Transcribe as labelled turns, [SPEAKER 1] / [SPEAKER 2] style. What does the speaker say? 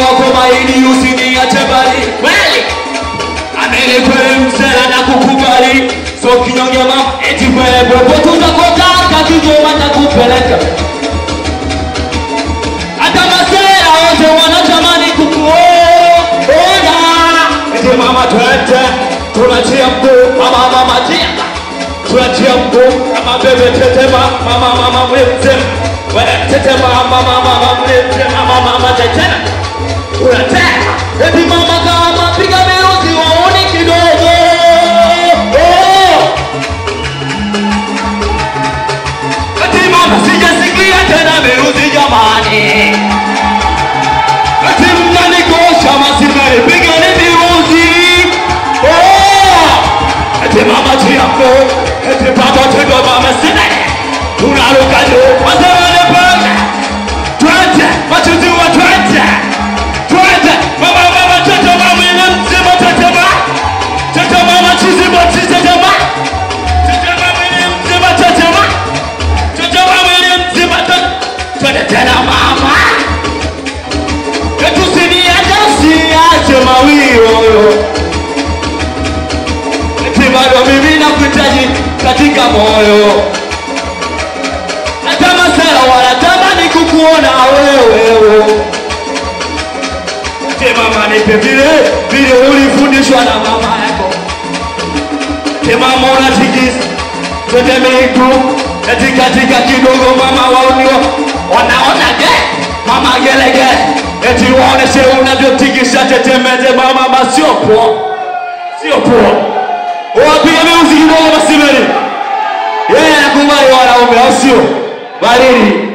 [SPEAKER 1] wako maini usiniache bali. Kweli amene kweli msela na kukubali. So kinyonge mama eti kweli popote utakotaka kijoma takupeleka. Hata masela wote wanatamani kukuona. Eti mama twende tunatia mguu mama tia. Tunatia mguu kama bebe tetema mama mwete. Wala tetema mama mwete mama tetema. Unataka eti mama kama piga miruzi waone kidogo. Eti mama sijasikia tena miruzi jamani. Eti mnanikosha masimari piga ni miruzi. Eti mama tiako eti papa tego mama sinane. Tunaruka juu mazarane panga. Twende machuzi wa twende. Twende mama tata mama mzima tata mama. Tata mama chizi tata mama. Tata mama mzima tata mama. Tata mama mzima tata. Twende tena mama. Ketusiniache usiache mawio. Eti bado mimi nakuhitaji katika moyo. Natama sana wanatamani kukuona wewe. Eti mama nipe vile ulifundishwa na mama yako. Eti mama unatikisa twende miguu. Eti katika kidogo mama waonio wanaona mama gelege. Eti waoneshe unavyotikisha tetemete mama masio poa. Sio poa. Wapige muziki kidogo masimeni. Yeye anakumbai wanaume au sio? Baridi.